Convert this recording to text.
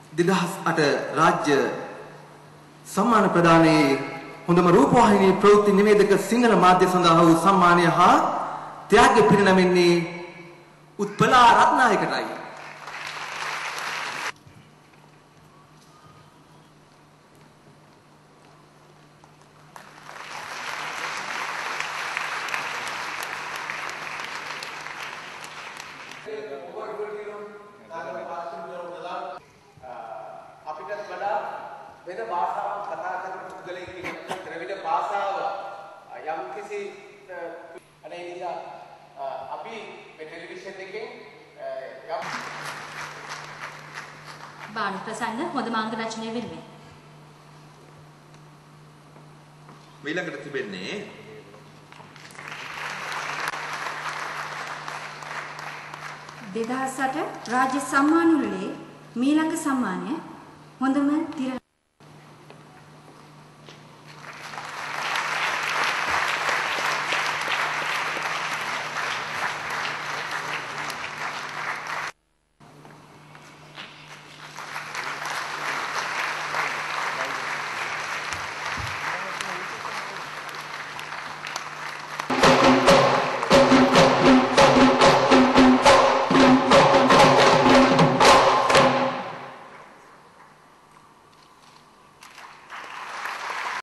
2008 රාජ්‍ය සම්මාන ප්‍රදානයේ හොඳම රූපවාහිනී ප්‍රවෘත්ති නිවේදක සිංහල මාධ්‍ය සඳහා වූ සම්මානය හා ත්‍යාග පිරිනැමෙන්නේ උත්පලා රත්නායකටයි. වෙන භාෂාවක් කතා කරන පුද්ගලයෙක් ඉන්න ද්‍රවිඩ භාෂාව යම් කිසි අනේ නිසා අපි මේ ටෙලිවිෂන් එකෙන් යම් බාණි ප්‍රසන්න හොඳ මාංග රචනය වෙනුවෙන් ඊළඟට තිබෙන්නේ රාජ්‍ය සම්මාන වලේ මීළඟ සම්මානය හොඳම තිර